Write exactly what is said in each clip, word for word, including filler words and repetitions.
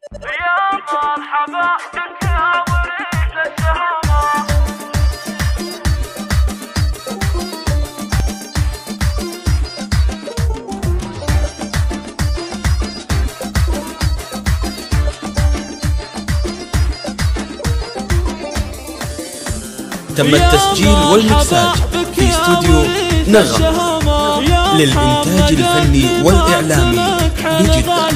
مرحبا بك يا وريث الشهامة. تم التسجيل والمكساج في استوديو نغم للإنتاج الفني والإعلامي بجدة.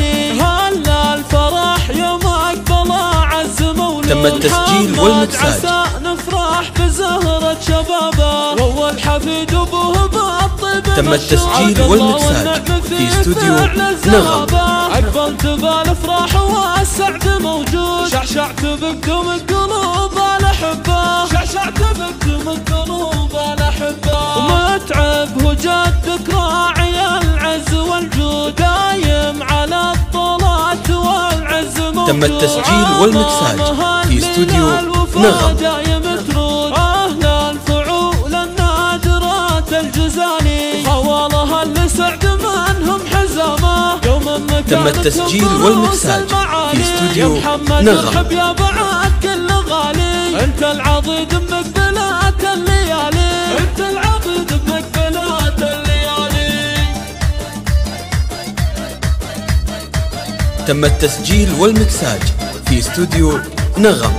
تم التسجيل والمكساج نفرح بزهرة شبابه وهو الحفيد ابوه بالطيب. تم التسجيل والمكساج في استوديو نغم. عقبلت بالافراح والسعد موجود، شعشعت بقدوم القلوب الاحبه، شعشعت بقدوم القلوب الاحبه. ومتعب هو جدك راعي العز والجود، دايم على الطلات والعز موجود. تم التسجيل والمكساج في استوديو نغم. أهل الفعول النادرات الجزالي، خوالها اللي سعد منهم حزامه. تم التسجيل والمكساج في استوديو نغم. يا بعد كل غالي، انت العضيد بمقبلات الليالي، انت العضيد بمقبلات الليالي. تم التسجيل والمكساج في استوديو نغم.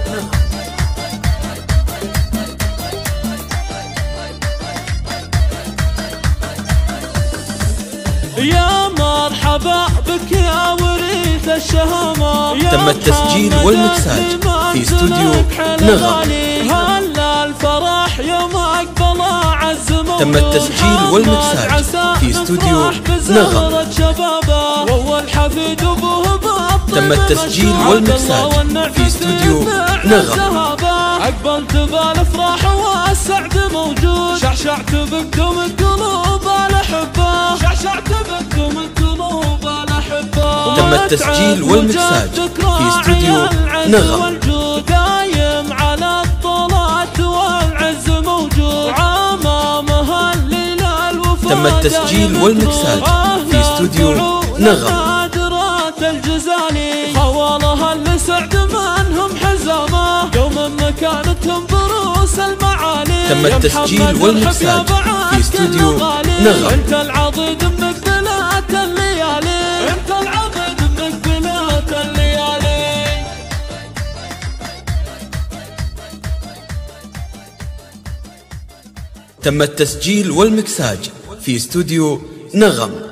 يا مرحبا بك يا وريث الشهامة. تم التسجيل والمكساج في استوديو نغم. هلا الفرح يوم اقبل عز موجود. تم التسجيل والمكساج في استوديو نغم. وهو الحفيد ابوه بالطيب. تم التسجيل والمكساج في استوديو نغم. عقبلت بالافراح والسعد موجود، شعشعت بقدوم القلوب الاحبه، شعشعت بقدوم القلوب الاحبه. تم التسجيل والمكساج في استوديو نغم. دايم على الطلات والعز موجود، عمامها الليل الوفا. تم التسجيل والمكساج في استوديو نغم. الجزالي، خوالها اللي سعد منهم حزامه، يوم ما كانتهم بروس المعالي. تم التسجيل والمكساج في استوديو نغم. انت العضيد بمقبلات الليالي، انت العضيد بمقبلات الليالي. تم التسجيل والمكساج في استوديو نغم.